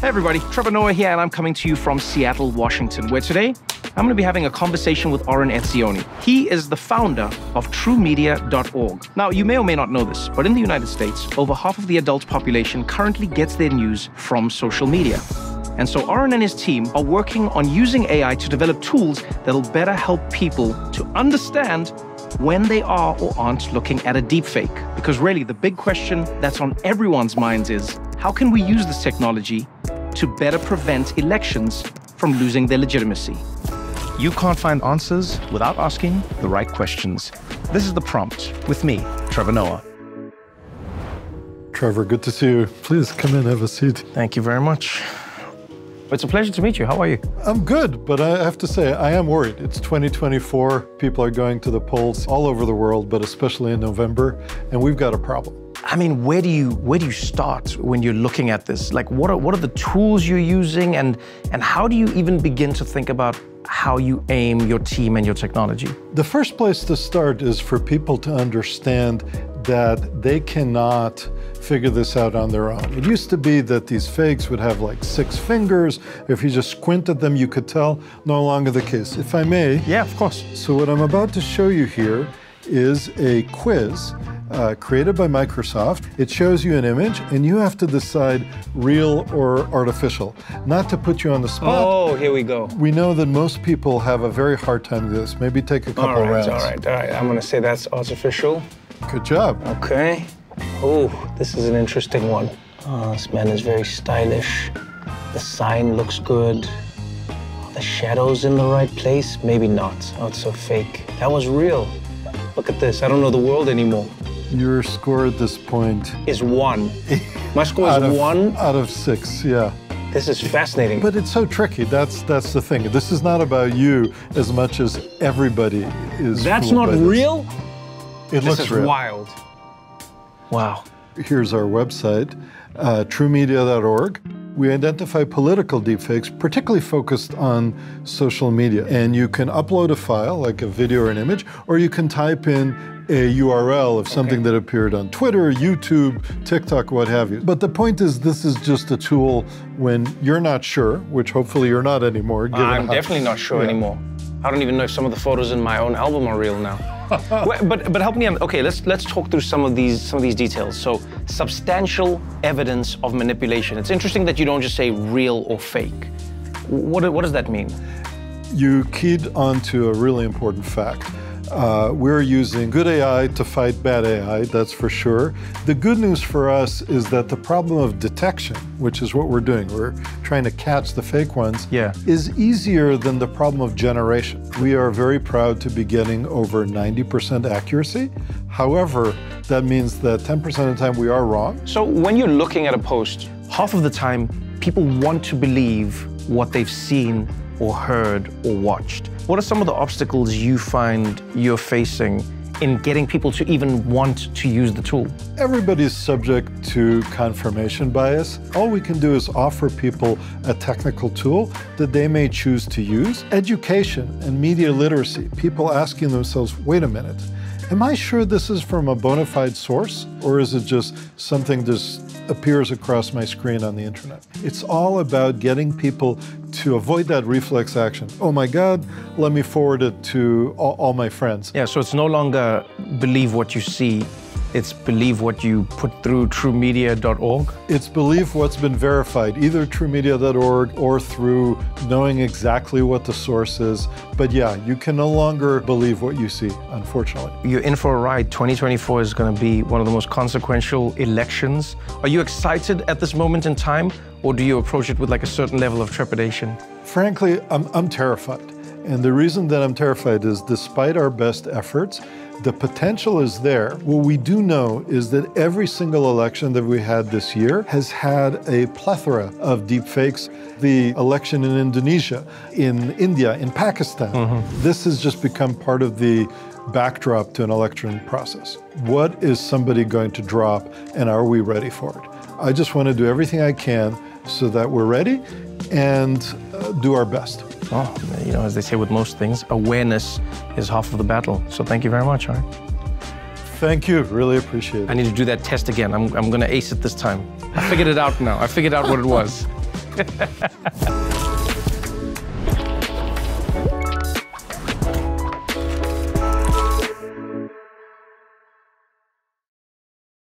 Hey everybody, Trevor here, and I'm coming to you from Seattle, Washington, where today I'm going to be having a conversation with Oren Etzioni. He is the founder of TrueMedia.org. Now, you may or may not know this, but in the United States, over half of the adult population currently gets their news from social media. And so Oren and his team are working on using AI to develop tools that'll better help people to understand when they are or aren't looking at a deepfake. Because really, the big question that's on everyone's minds is, how can we use this technology to better prevent elections from losing their legitimacy? You can't find answers without asking the right questions. This is The Prompt with me, Trevor Noah. Trevor, good to see you. Please come in, have a seat. Thank you very much. It's a pleasure to meet you. How are you? I'm good, but I have to say, I am worried. It's 2024. People are going to the polls all over the world, but especially in November, and we've got a problem. I mean, where do you start when you're looking at this? Like, what are the tools you're using, and how do you even begin to think about how you aim your team and your technology? The first place to start is for people to understand that they cannot figure this out on their own. It used to be that these fakes would have like 6 fingers. If you just squint at them, you could tell. No longer the case. If I may. Yeah, of course. So what I'm about to show you here is a quiz created by Microsoft. It shows you an image, and you have to decide real or artificial. Not to put you on the spot. Oh, here we go. We know that most people have a very hard time with this. Maybe take a couple rounds. All right. I'm going to say that's artificial. Good job. Okay. Oh, this is an interesting one. Oh, this man is very stylish. The sign looks good. The shadow's in the right place. Maybe not. Oh, it's so fake. That was real. Look at this. I don't know the world anymore. Your score at this point is 1. My score is 1? Out of 6, yeah. This is fascinating. But it's so tricky. That's the thing. This is not about you as much as everybody is. That's not real? It looks real. This is wild. Wow. Here's our website, TrueMedia.org. We identify political deepfakes, particularly focused on social media. And you can upload a file, like a video or an image, or you can type in a URL of something that appeared on Twitter, YouTube, TikTok, what have you. But the point is, this is just a tool when you're not sure, which hopefully you're not anymore. I'm definitely not sure anymore. I don't even know if some of the photos in my own album are real now. but help me. Okay, let's talk through some of these details. So, substantial evidence of manipulation. It's interesting that you don't just say real or fake. What does that mean? You keyed onto a really important fact. We're using good AI to fight bad AI, that's for sure. The good news for us is that the problem of detection, which is what we're doing, we're trying to catch the fake ones, is easier than the problem of generation. We are very proud to be getting over 90% accuracy. However, that means that 10% of the time we are wrong. So when you're looking at a post, half of the time people want to believe what they've seen or heard or watched. What are some of the obstacles you find you're facing in getting people to even want to use the tool? Everybody's subject to confirmation bias. All we can do is offer people a technical tool that they may choose to use. Education and media literacy, people asking themselves, wait a minute, am I sure this is from a bona fide source, or is it just something that appears across my screen on the internet? It's all about getting people to avoid that reflex action. Oh my God, let me forward it to all my friends. Yeah, so it's no longer believe what you see, it's believe what you put through TrueMedia.org? It's believe what's been verified, either TrueMedia.org or through knowing exactly what the source is. But yeah, you can no longer believe what you see, unfortunately. You're in for a ride. 2024 is going to be one of the most consequential elections. Are you excited at this moment in time, or do you approach it with like a certain level of trepidation? Frankly, I'm terrified. And the reason that I'm terrified is despite our best efforts, the potential is there. What we do know is that every single election that we had this year has had a plethora of deepfakes. The election in Indonesia, in India, in Pakistan. This has just become part of the backdrop to an election process. What is somebody going to drop, and are we ready for it? I just want to do everything I can so that we're ready and do our best. Oh, you know, as they say with most things, awareness is half of the battle. So thank you very much, Oren. Thank you, really appreciate it. I need to do that test again. I'm going to ace it this time. I figured it out now. I figured out what it was. Bye.